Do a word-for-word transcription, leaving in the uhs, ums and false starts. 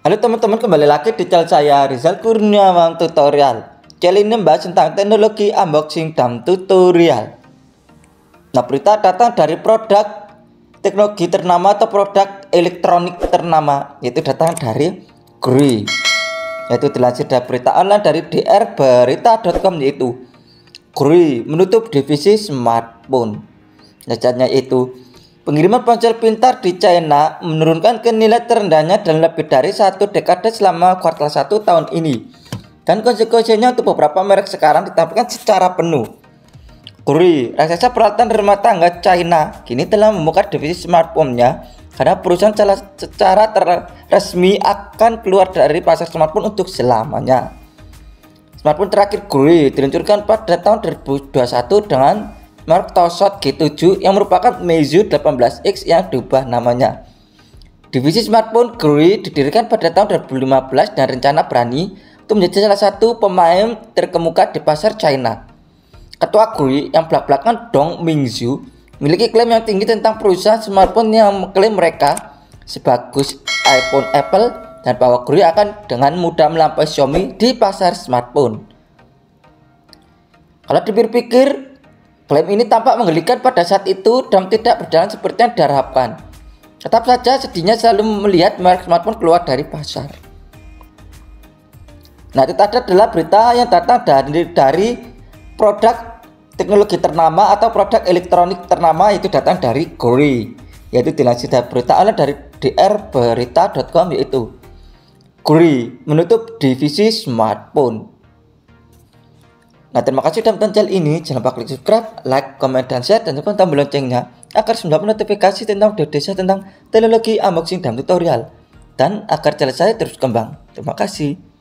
Halo teman-teman, kembali lagi di channel saya Rizal Kurniawan Tutorial. Channel ini membahas tentang teknologi unboxing dan tutorial. Nah, berita datang dari produk teknologi ternama atau produk elektronik ternama, yaitu datang dari Gree. Yaitu dilansir dari berita online dari d r berita titik com, yaitu Gree menutup divisi smartphone. Jajannya itu pengiriman ponsel pintar di China menurunkan ke nilai terendahnya dalam lebih dari satu dekade selama kuartal satu tahun ini. Dan konsekuensinya untuk beberapa merek sekarang ditampilkan secara penuh. Gree, raksasa peralatan rumah tangga China, kini telah membuka divisi smartphone-nya karena perusahaan secara resmi akan keluar dari pasar smartphone untuk selamanya. Smartphone terakhir Gree diluncurkan pada tahun dua ribu dua puluh satu dengan merek Tosot G tujuh yang merupakan Meizu delapan belas X yang diubah namanya. Divisi smartphone Gree didirikan pada tahun dua ribu lima belas dan rencana berani untuk menjadi salah satu pemain terkemuka di pasar China. Ketua Gree yang belak-belakan Dong Mingzhu memiliki klaim yang tinggi tentang perusahaan smartphone yang mengklaim mereka sebagus iPhone Apple dan bahwa Gree akan dengan mudah melampaui Xiaomi di pasar smartphone. Kalau dipikir-pikir, klaim ini tampak menggelikan pada saat itu dan tidak berjalan seperti yang diharapkan. Tetap saja sedihnya selalu melihat merek smartphone keluar dari pasar. Nah, itu tadi adalah berita yang datang dari, dari produk teknologi ternama atau produk elektronik ternama, itu datang dari Gree, yaitu dilansir dari berita online dari d r berita titik com, yaitu Gree menutup divisi smartphone. Nah, terima kasih sudah menonton channel ini. Jangan lupa klik subscribe, like, komen, dan share, dan tekan tombol loncengnya agar mendapat notifikasi tentang video saya tentang teknologi unboxing dan tutorial, dan agar channel saya terus kembang. Terima kasih.